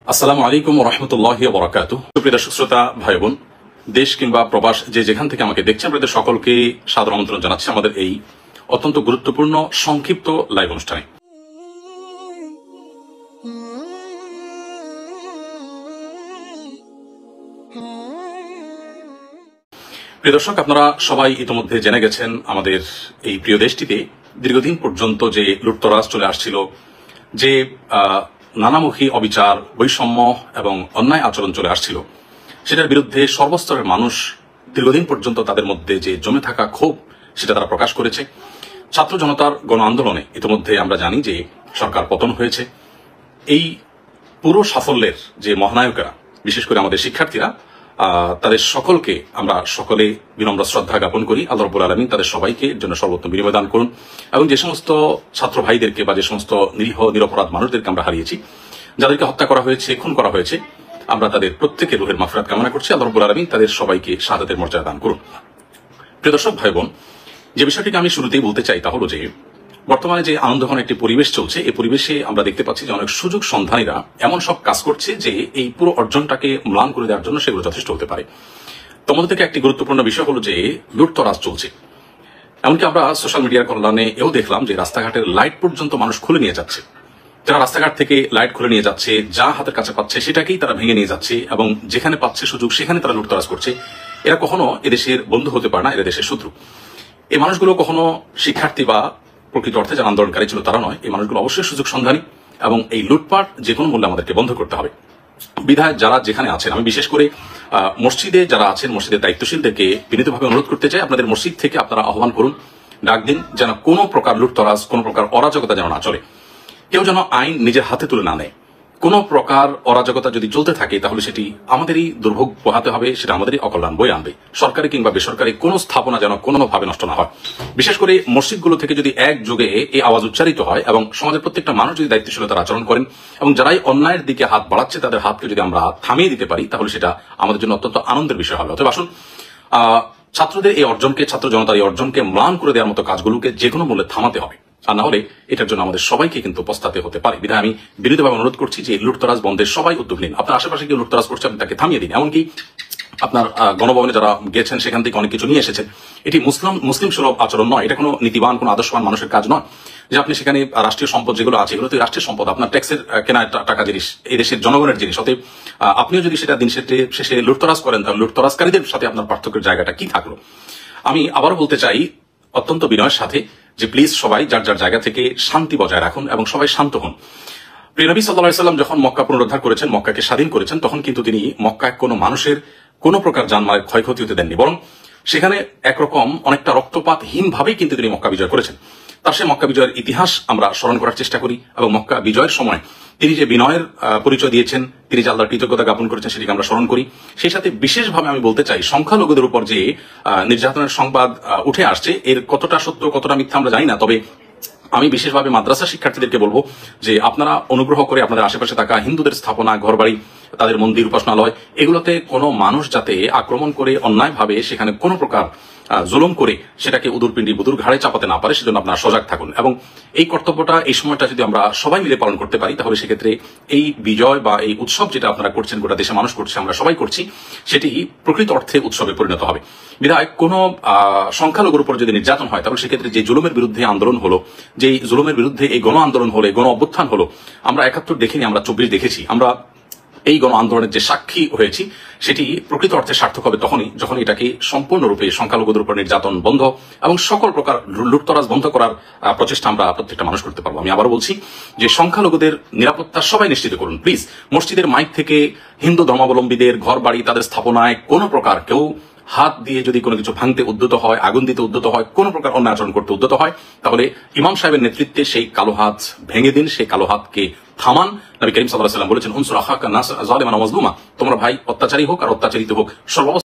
আসসালামু আলাইকুম ওয়া রাহমাতুল্লাহি ওয়া বারাকাতুহু। প্রিয় দর্শক শ্রোতা ভাই বোন, দেশ কিংবা প্রবাস যে যেখান থেকে আমাকে দেখছেন, আপনাদের সকলকে সাদর আমন্ত্রণ জানাচ্ছি আমাদের এই অত্যন্ত গুরুত্বপূর্ণ সংক্ষিপ্ত লাইভ অনুষ্ঠানে। প্রিয় দর্শক, আপনারা সবাই ইতিমধ্যে জেনে গেছেন আমাদের এই প্রিয় দেশটিতে দীর্ঘদিন পর্যন্ত যে লুটতরাজ চলে আসছিল, যে নানামুখী অবিচার, বৈষম্য এবং অন্যায় আচরণ চলে আসছিল, সেটার বিরুদ্ধে সর্বস্তরের মানুষ দীর্ঘদিন পর্যন্ত তাদের মধ্যে যে জমে থাকা ক্ষোভ সেটা তারা প্রকাশ করেছে। ছাত্র জনতার গণ আন্দোলনে ইতিমধ্যে আমরা জানি যে সরকার পতন হয়েছে। এই পুরো সাফল্যের যে মহানায়করা, বিশেষ করে আমাদের শিক্ষার্থীরা, তাদের সকলকে আমরা সকলে বিনম্র শ্রদ্ধা জ্ঞাপন করি। আল্লাহ রাব্বুল আলামিন তাদের সবাইকে জন্য সর্বোত্তম বিনিময় দান করুন এবং যে সমস্ত ছাত্র ভাইদেরকে বা যে সমস্ত নিরীহ নিরপরাধ মানুষদেরকে আমরা হারিয়েছি, যাদেরকে হত্যা করা হয়েছে, খুন করা হয়েছে, আমরা তাদের প্রত্যেকের রুহের মাগফিরাত কামনা করছি। আল্লাহ রাব্বুল আলামিন তাদের সবাইকে শাহাদাতের মর্যাদা দান করুন। প্রিয় দর্শক ভাই বোন, যে বিষয়টিকে আমি শুরুতেই বলতে চাই তা হলো যে বর্তমানে যে আনন্দঘন একটি পরিবেশ চলছে, এই পরিবেশে আমরা দেখতে পাচ্ছি যে অনেক সুযোগ সন্ধানীরা এমন সব কাজ করছে যে এই পুরো অর্জনটাকে ম্লান করে দেওয়ার জন্য সেগুলো যথেষ্ট হতে পারে। তোমাদের থেকে একটি গুরুত্বপূর্ণ বিষয় হলো যে লুটতরাজ চলছে। এমনকি আমরা সোশ্যাল মিডিয়ার কল্যাণে এও দেখলাম যে রাস্তাঘাটের লাইট পর্যন্ত মানুষ খুলে নিয়ে যাচ্ছে। যারা রাস্তাঘাট থেকে লাইট খুলে নিয়ে যাচ্ছে, যা হাতের কাছে পাচ্ছে সেটাকেই তারা ভেঙে নিয়ে যাচ্ছে এবং যেখানে পাচ্ছে সুযোগ সেখানে তারা লুটতরাজ করছে। এরা কখনো এদেশের বন্ধু হতে পারে না, এরা দেশের শত্রু। এই মানুষগুলো কখনো শিক্ষার্থী বা প্রকৃত অর্থে যারা আন্দোলনকারী ছিল তারা নয়। এই মানুষগুলো অবশ্যই সুযোগ সন্ধানী এবং এই লুটপাট যে কোনো মূল্যে আমাদেরকে বন্ধ করতে হবে। বিধায় যারা যেখানে আছেন, আমি বিশেষ করে মসজিদে যারা আছেন, মসজিদের দায়িত্বশীলদেরকে বিনীতভাবে অনুরোধ করতে চাই, আপনাদের মসজিদ থেকে আপনারা আহ্বান করুন, ডাক দিন, যেন কোনো প্রকার লুটতরাজ, কোনো প্রকার অরাজকতা যেন না চলে। কেউ যেন আইন নিজের হাতে তুলে না নেয়। কোন প্রকার অরাজকতা যদি চলতে থাকে তাহলে সেটি আমাদেরই দুর্ভোগ পোহাতে হবে, সেটা আমাদেরই অকল্যাণ বয়ে আনবে। সরকারি কিংবা বেসরকারি কোন স্থাপনা যেন কোনোভাবে নষ্ট না হয়। বিশেষ করে মসজিদগুলো থেকে যদি একযোগে এই আওয়াজ উচ্চারিত হয় এবং সমাজের প্রত্যেকটা মানুষ যদি দায়িত্বশীলতার আচরণ করেন এবং যারাই অন্যায়ের দিকে হাত বাড়াচ্ছে তাদের হাতকে যদি আমরা থামিয়ে দিতে পারি তাহলে সেটা আমাদের জন্য অত্যন্ত আনন্দের বিষয় হবে। অতএব আসুন, ছাত্রদের এই অর্জনকে, ছাত্র জনতার এই অর্জনকে ম্লান করে দেওয়ার মতো কাজগুলোকে যে কোনো মূল্যে থামাতে হবে। আর না হলে এটার জন্য আমাদের সবাইকে কিন্তু পস্তাতে হতে পারে। বিধায় আমি বিনীতভাবে অনুরোধ করছি যে লুটতরাজ বন্ধের সবাই উদ্যোগ নিন। আপনার আশেপাশে কেউ লুটতরাজ করছে, আপনি তাকে থামিয়ে দিন। এমনকি আপনার গণভবনে যারা গেছেন সেখান থেকে অনেক কিছু নিয়ে এসেছেন, এটি মুসলিম সুলভ আচরণ নয়, এটা কোনো নীতিবান, কোনো আদর্শবান মানুষের কাজ নয় যে আপনি সেখানে রাষ্ট্রীয় সম্পদ যেগুলো আছে এগুলো তো রাষ্ট্রীয় সম্পদ, আপনার ট্যাক্সের কেনা টাকা জিনিস, এই দেশের জনগণের জিনিস। অতএব আপনিও যদি সেটা দিন শেষে লুটতরাজ করেন তাহলে লুটতরাজকারীদের সাথে আপনার পার্থক্যের জায়গাটা কি থাকলো? আমি আবারও বলতে চাই অত্যন্ত বিনয়ের সাথে যে প্লিজ সবাই যার যার জায়গা থেকে শান্তি বজায় রাখুন এবং সবাই শান্ত হন। প্রিয় নবী সাল্লাল্লাহু আলাইহি ওয়াসাল্লাম যখন মক্কা পুনরুদ্ধার করেছেন, মক্কাকে স্বাধীন করেছেন, তখন কিন্তু তিনি মক্কায় কোনো মানুষের কোনো প্রকার জানমালের ক্ষয়ক্ষতি হতে দেননি, বরং সেখানে একরকম অনেকটা রক্তপাতহীন ভাবেই কিন্তু তিনি মক্কা বিজয় করেছেন। তার সেই মক্কা বিজয়ের ইতিহাস আমরা স্মরণ করার চেষ্টা করি এবং মক্কা বিজয়ের সময় তিনি যে বিনয়ের পরিচয় দিয়েছেন, তিনি যে আল্লাহর কৃতজ্ঞতা জ্ঞাপন করেছেন সেটিকে আমরা স্মরণ করি। সেই সাথে বিশেষভাবে আমি বলতে চাই, সংখ্যালঘুদের উপর যে নির্যাতনের সংবাদ উঠে আসছে, এর কতটা সত্য কতটা মিথ্যা আমরা জানি না, তবে আমি বিশেষভাবে মাদ্রাসা শিক্ষার্থীদেরকে বলবো যে আপনারা অনুগ্রহ করে আপনাদের আশেপাশে থাকা হিন্দুদের স্থাপনা, ঘরবাড়ি, তাদের মন্দির, উপাসনালয়, এগুলোতে কোনো মানুষ যাতে আক্রমণ করে অন্যায়ভাবে সেখানে কোনো প্রকার জুলুম করে সেটাকে উদুরপিণ্ডি বুদুর ঘাড়ে চাপাতে না পারে, সেজন্য আপনারা সজাগ থাকুন। এবং এই কর্তব্যটা, এই সময়টা যদি আমরা সবাই মিলে পালন করতে পারি তাহলে সেক্ষেত্রে এই বিজয় বা এই উৎসব যেটা আপনারা করছেন, গোটা দেশে মানুষ করছে, আমরা সবাই করছি, সেটি প্রকৃত অর্থে উৎসবে পরিণত হবে। বিধায় কোনো সংখ্যালঘুর উপর যদি নির্যাতন হয় তাহলে সেক্ষেত্রে যে জুলুমের বিরুদ্ধে আন্দোলন হলো, যেই জুলুমের বিরুদ্ধে এই গণ আন্দোলন হলো, গণ অভ্যুত্থান হলো, আমরা ৭১ দেখিনি, আমরা ২৪ দেখেছি। আমরা এই গণ আন্দোলনের যে সাক্ষী হয়েছি সেটি প্রকৃত অর্থে সার্থক হবে তখনই যখন এটাকে সম্পূর্ণরূপে সংখ্যালঘুদের উপর নির্যাতন বন্ধ এবং সকল প্রকার লুটতরাজ বন্ধ করার প্রচেষ্টা আমরা প্রত্যেকটা মানুষ করতে পারবো। আমি আবারও বলছি যে সংখ্যালঘুদের নিরাপত্তা সবাই নিশ্চিত করুন প্লিজ। মসজিদের মাইক থেকে হিন্দু ধর্মাবলম্বীদের ঘর বাড়ি, তাদের স্থাপনায় কোনো প্রকার কেউ হাত দিয়ে যদি কোনো কিছু ভাঙতে উদ্যত হয়, আগুন দিতে উদ্যত হয়, কোনো প্রকার অন্যায় আচরণ করতে উদ্যত হয়, তাহলে ইমাম সাহেবের নেতৃত্বে সেই কালো হাত ভেঙে দিন, সেই কালো হাতকে থামান। নবী করিম সাল্লাল্লাহু আলাইহি ওয়াসাল্লাম বলেছেন, উনসুর আখাকা নাস যালিমান ওয়া মাজলুমা, তোমরা ভাই অত্যাচারী হোক আর অত্যাচারিত হোক, সর্ব